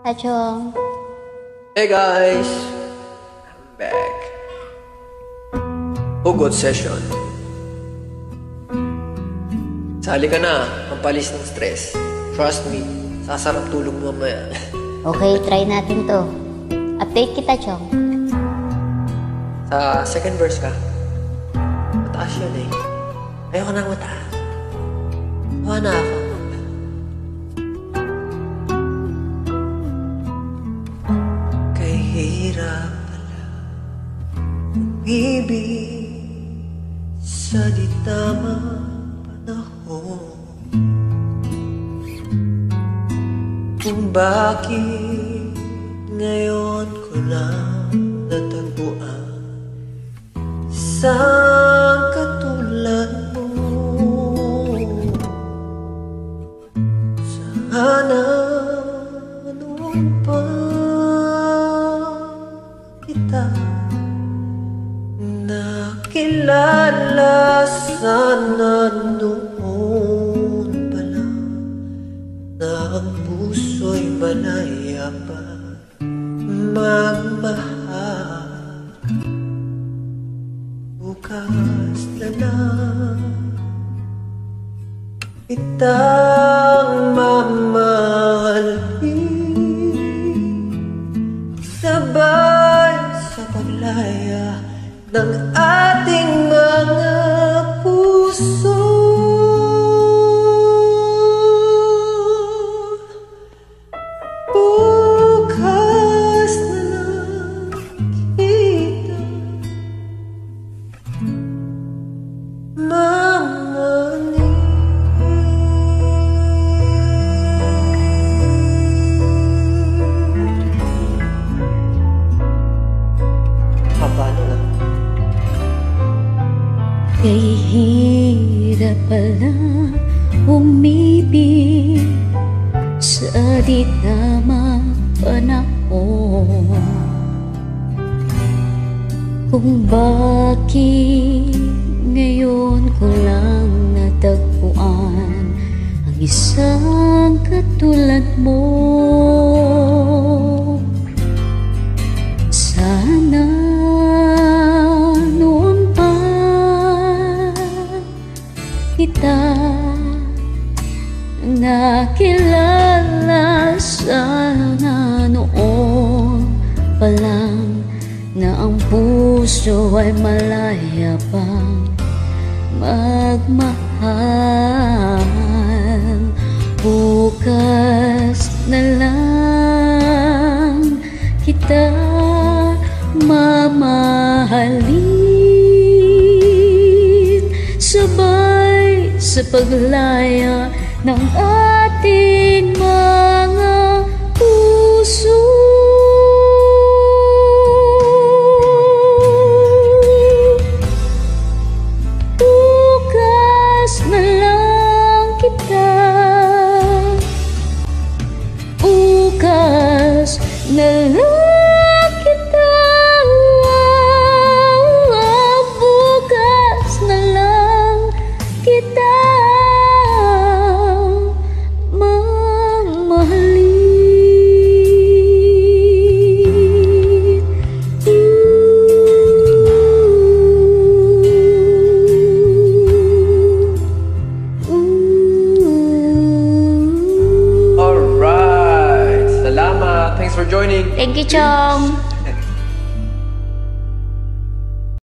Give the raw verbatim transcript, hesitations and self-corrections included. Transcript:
Achong. Hey guys! I'm back. Hugot session. Sali ka na, pampalis ng stress. Trust me, sasarap tulog mo mamaya. Okay, try natin to. Update kita, Chong. Sa second verse ka, mataas yun eh. Ayoko nang mataas. Tawa na ako. Kay hirap pala umibig sa di tamang panahon. Kung bakit ngayon ko lang natagpuan isang katulad mo. Sana noon pa kita nakilala, sana noon pa lang na ang puso'y malaya pa magmahal. Bukas na lang kitang mamahalin, sabay sa paglaya ng ating mga puso. Bukas na lang kita mamahalin. Kay hirap pala umibig sa di tamang panahon. Kung bakit ngayon ko lang natagpuan ang isang katulad mo. Sana kita nakilala, sana noon pa lang na ang puso ay malaya pang magmahal. Bukas na lang kita mamahalin, sabay sa paglaya ng ating mga puso. Bukas na lang kita, bukas na lang kita, bukas na lang kita Thanks for joining. Thank you, Chong.